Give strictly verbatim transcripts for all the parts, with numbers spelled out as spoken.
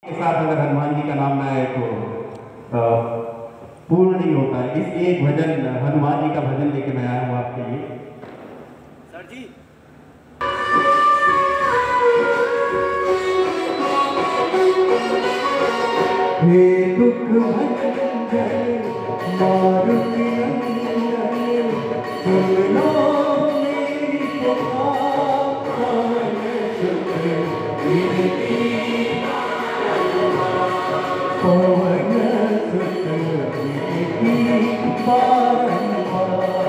के साथ अगर हनुमान जी का नाम ना आए तो पूर्ण नहीं होता है। इस एक भजन हनुमान जी का भजन लेके मैं आया हूँ आपके लिए। सर जी हे दुख भंजन मारुति नंदन सुन लो मेरी पुकार पवन सुत विनती बारंबार।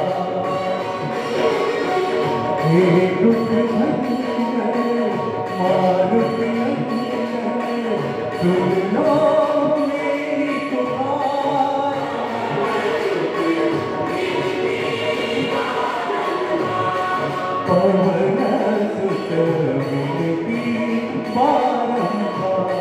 हे दुख भंजन मारुति नंदन सुन लो पवन सुत विनती बारंबार।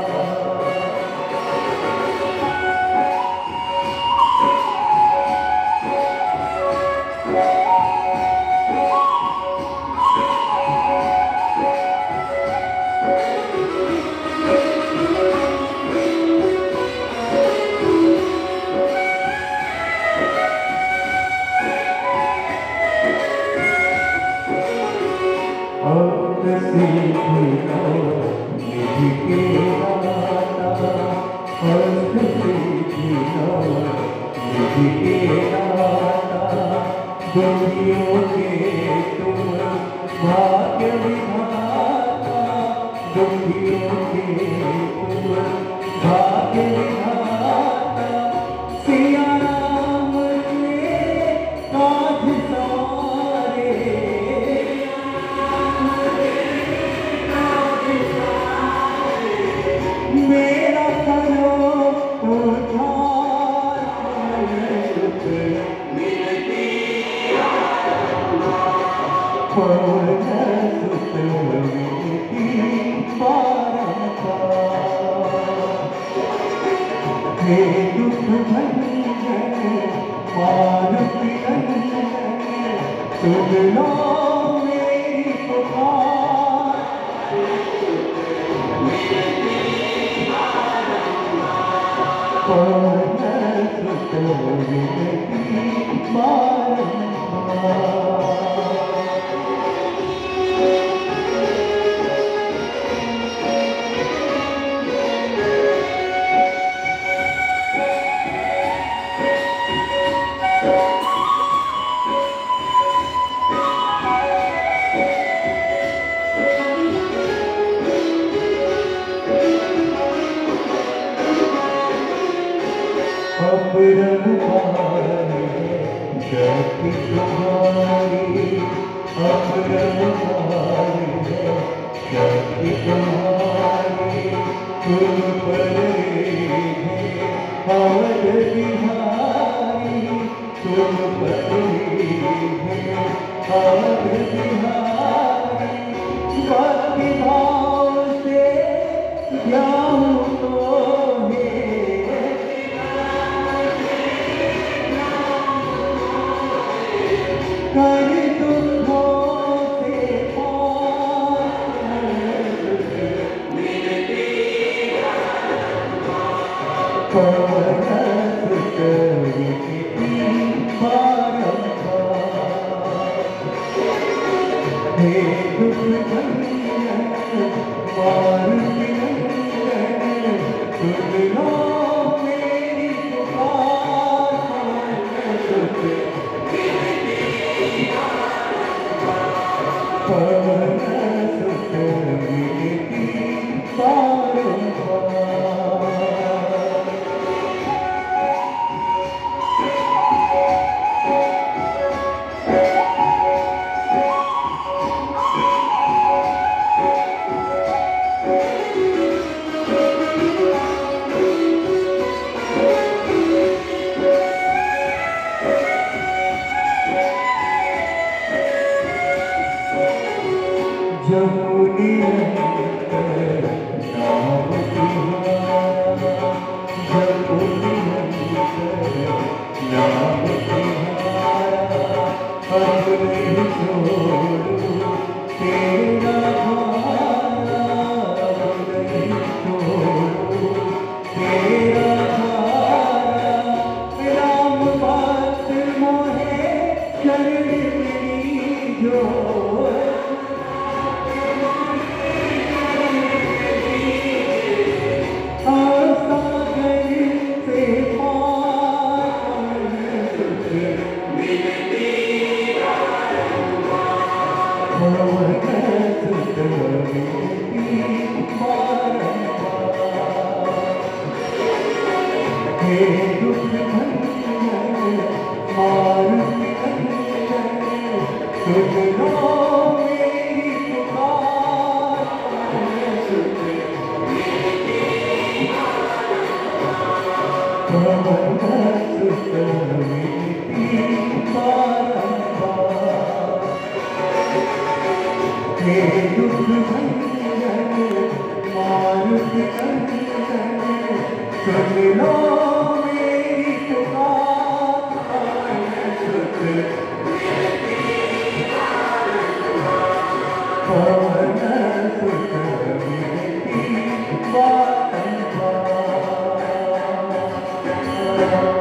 दुखियों के तुम भाग्य विधाता, दुखियों के तुम भाग्य विधाता। सिया राम के काज सवारे, मेरा करो उद्धार पवन सुत विनती बारंबार। हे दुख भंजन मारुति नंदन सुन लो मेरी पुकार पवन सुत विनती बारंबार। अब रघुबाई गति तुम्हारी, अब रघुबाई गति तुम्हारी। तुम पर अवध बिहारी, तुम पर अवध बिहारी। भक्ति भाव से जाऊं तो कर दुखों से पवन सुत विनती बारंबार। हे दुख भंजन मारुति नंदन सुन लो मेरी पुकार पवन सुत विनती बारंबार। हे दुख भंजन मारुति नंदन सुन लो मेरी पुकार पवन सुत विनती बारंबार हे दुख भंजन मारुति नंदन सुन लो मेरी पुकार पवन सुत विनती बारंबार